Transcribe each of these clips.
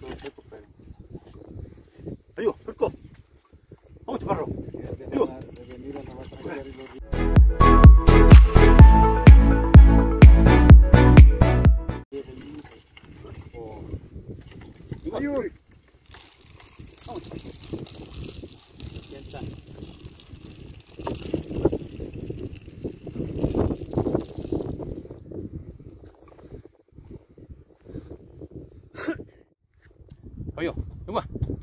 todo seco, pero... ¡Ayú, Turco! ¡Vamos, chaparro! ¡Ayú! ¡Ayú! ¡Vamos! Aquí está. Ayú, igual.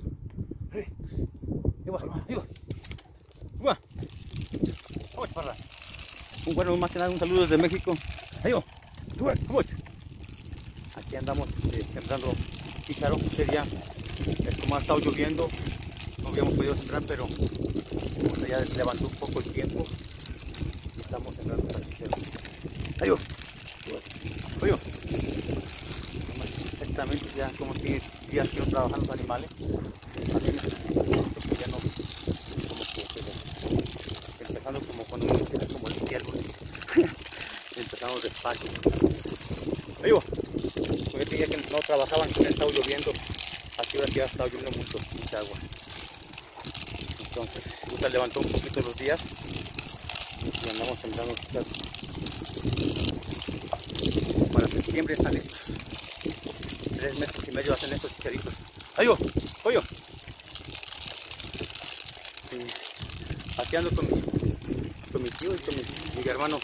Vamos, chaparra. Bueno, más que nada un saludo desde México. Ayú, vamos. Aquí andamos sembrando chícharo. Este día, como ha estado lloviendo, no habíamos podido sembrar, pero ya levantó un poco el tiempo y estamos sembrando chícharo. Ayú, ayú. Exactamente, ya como tiene días que no trabajan los animales, también ya no, como que empezando como cuando uno empieza como el invierno, empezamos despacio. Ayú, porque este día que no trabajaban, que ha estado lloviendo, aquí ahora sí ha estado lloviendo mucha agua. Entonces, se levantó un poquito los días y andamos sembrando chícharos. Para septiembre están listos. 3 meses y medio hacen estos chicharitos. ¡Ayú! ¡Oyo! Aquí ando con mi tío y con mi hermano,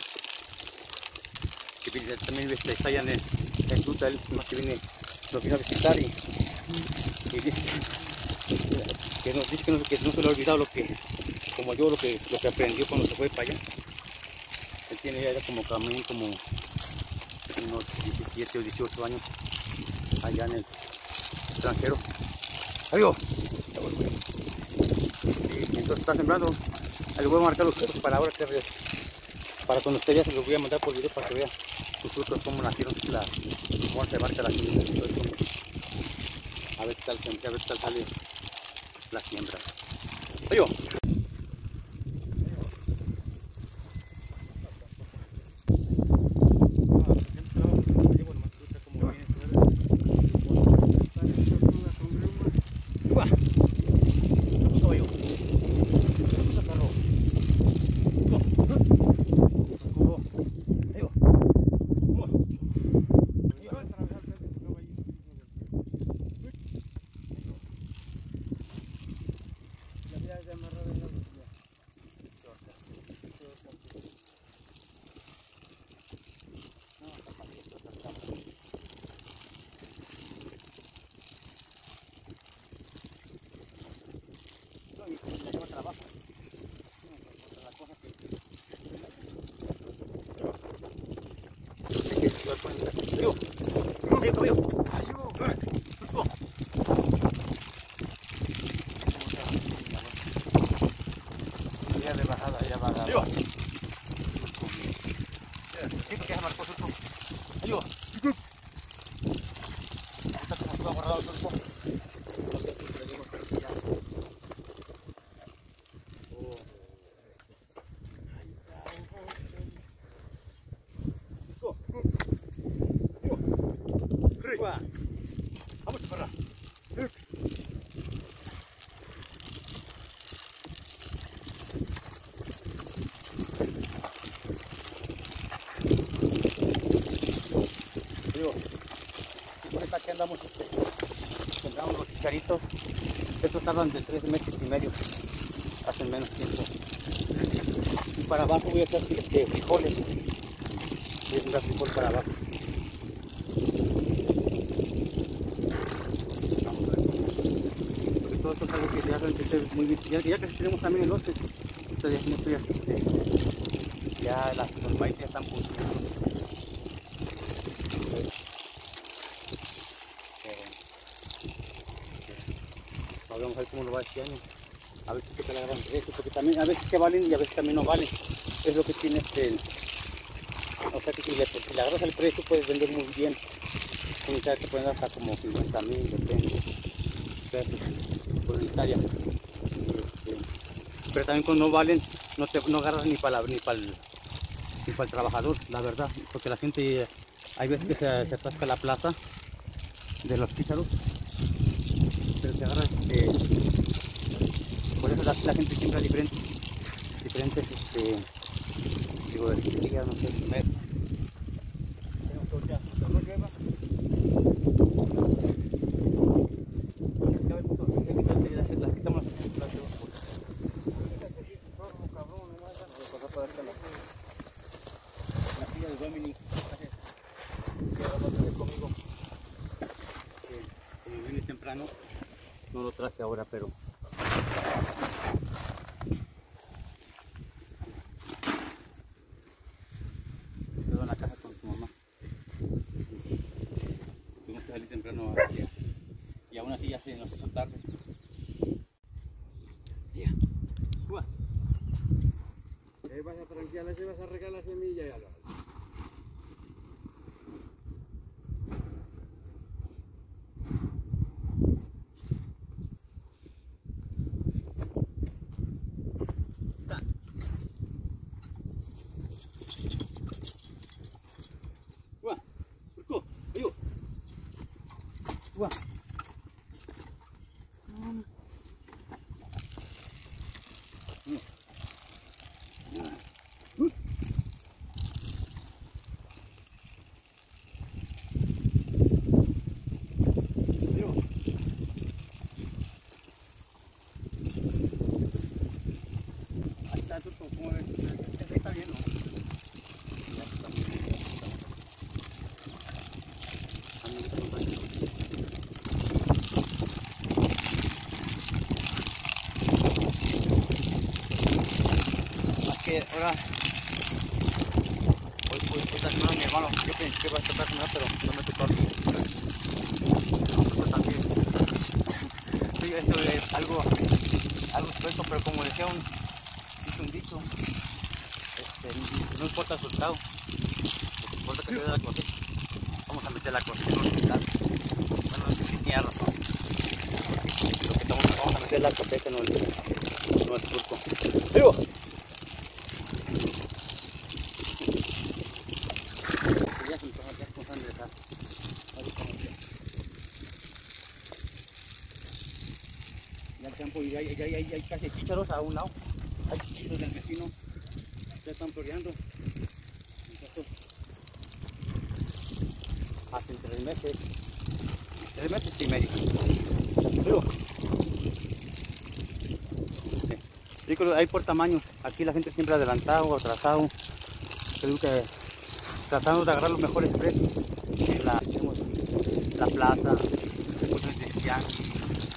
que también está allá en Utah. Él más que nos vino a visitar y dice que no se le ha olvidado como yo lo que aprendió cuando se fue para allá. Él tiene ya como unos 17 o 18 años allá en el extranjero. ¡Amigo! Y entonces está sembrando. Le voy a marcar los frutos para ahora, para cuando esté ya se los voy a mandar por video para que vean sus frutos, cómo nacieron, cómo se marca la siembra. A ver qué tal sale la siembra. ¡Ayú! Vamos a parar. Aquí andamos sembramos los chicharitos. Estos tardan de 3 meses y medio, hacen menos tiempo. Y para abajo voy a hacer frijoles. Voy a sembrar frijol para abajo. Porque todo esto es algo que ya se muy bien. Ya que tenemos también el lote, ya los maíz ya están funcionando. Vamos a ver cómo lo va este año, a ver qué tal agarran precio, porque también a veces que valen y a veces también no valen. Es lo que tiene o sea que si le agarras el precio puedes vender muy bien. Unitaria te pueden dar hasta como 50,000, depende, pesos por unitaria. Pero también cuando no valen, no agarras ni para el trabajador, la verdad, porque la gente, hay veces que se atasca la plaza de los chícharos, pero se agarra por eso la gente siembra diferentes digo, ya no sé, temprano, no lo traje ahora, pero quedó en la casa con su mamá. Tuvimos que salir temprano y aún así ya se nos hizo tarde. Ya. Ahí vas a tranquear, ahí vas a regar la semilla y ya lo. Está bien, ¿no? Que ahora hoy está haciendo mi hermano. Yo pensé que iba a tocar nada, pero no me tocó a mí. También. Sí, esto es algo suelto, pero como decía un dicho, no importa el resultado, lo que importa es que se dé la cosecha. Vamos a meter la cosecha en el resultado. Bueno, no sé si tenía razón. Lo que vamos a meter la cosecha, no el surco. ¡Digo! Ya el campo y hay casi chícharos a un lado. Hay chícharos del vecino. Ya están floreando. Hace 3 meses. 3 meses y medio. Pero hay por tamaños. Aquí la gente siempre adelantado o atrasado. Creo que tratando de agarrar los mejores precios en la plaza, muchos de Yankee.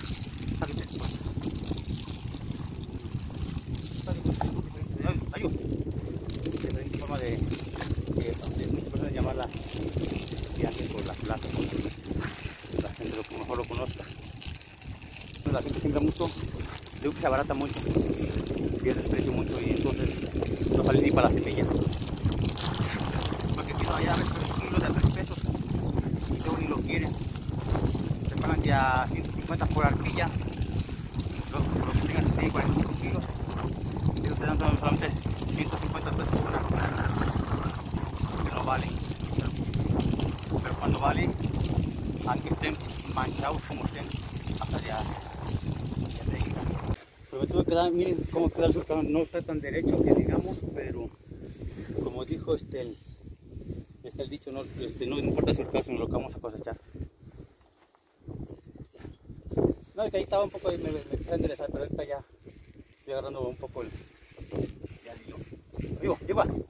Hay forma de muchas personas llamarla Yankee por la plaza, la gente mejor lo conozca. La gente siembra mucho, creo que se abarata mucho, pierde el precio mucho y entonces no sale ni para la semilla. Porque si no, allá a veces un kilo de a 3 pesos y luego ni lo quieren. Se pagan ya 150 por arquilla, los que tengan 45 kilos, y ustedes dan solamente 150 pesos por una, que no vale. Pero cuando vale, aunque estén manchados como estén, hasta ya se quita. Pero me tuve que dar, miren cómo queda el surcado, no está tan derecho que digamos, pero como dijo el dicho, no importa el surcado, sino lo que vamos a cosechar. No, es que ahí estaba un poco, me empecé a enderezar, pero ahorita ya estoy agarrando un poco el hilo. Vivo, igual.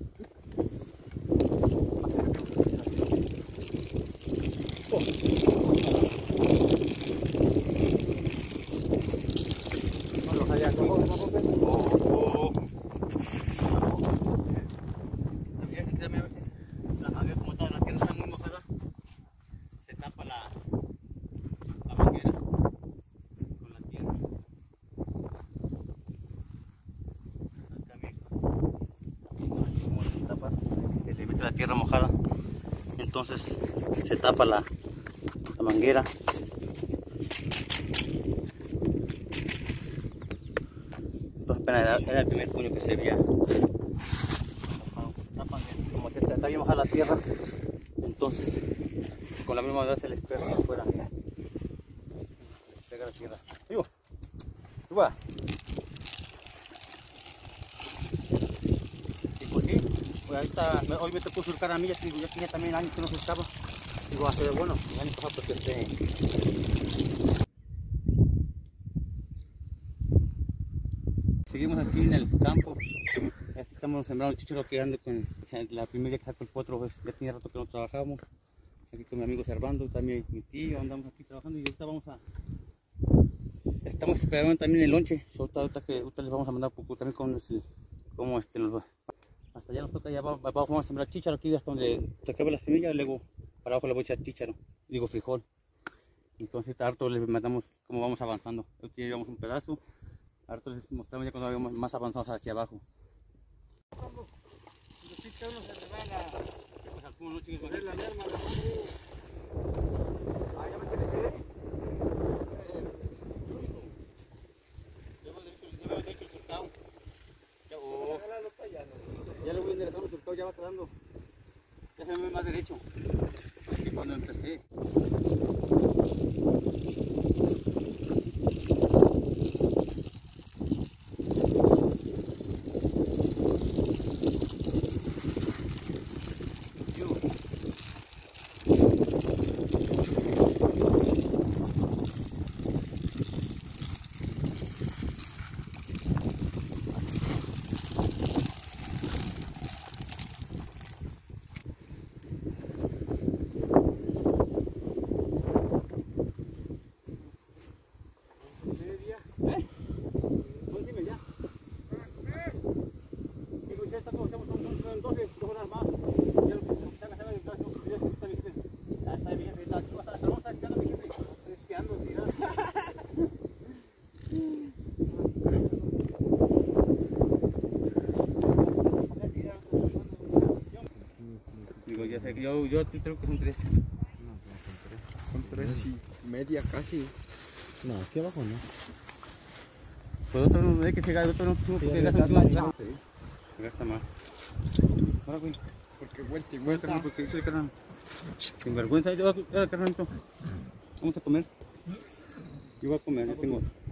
La tierra mojada, entonces se tapa la manguera. Entonces apenas era el primer puño que se veía. Como está bien mojada la tierra, entonces con la misma edad se les pega afuera. Pega la tierra. ¡Ayú! ¡Ayú! Y pues sí, pues ahorita, hoy me tocó surcar a mí, ya tenía también años que no surcaba. Digo, hace bueno, el año pasado porque seguimos aquí en el campo. Aquí estamos sembrando chícharo, que ando con la primera que saco el potro, pues, ya tenía rato que no trabajábamos. Aquí con mi amigo Servando, también mi tío, andamos aquí trabajando y ahorita estamos esperando también el lonche. Ahorita les vamos a mandar un poco también con hasta allá nos toca, ya vamos a sembrar chícharo aquí hasta donde se acabe la semilla, luego para abajo le voy a echar chícharo, digo frijol. Entonces harto les mandamos cómo vamos avanzando. Aquí llevamos un pedazo, harto les mostramos ya cuando vamos más avanzados hacia abajo. Ya le voy a enderezar un surcado, ya va quedando, ya se me ve más derecho que cuando empecé. Digo, ya sé, yo creo que son 3. No, son 3 y media casi. No, aquí abajo no. Pues otro no hay que pegar, otro no se gasta más. Ahora, güey. Porque vuelta y Vuelta, vuelta. porque dice el carnal. Sin vergüenza, carnalito. Vamos a comer. Yo voy a comer, yo tengo.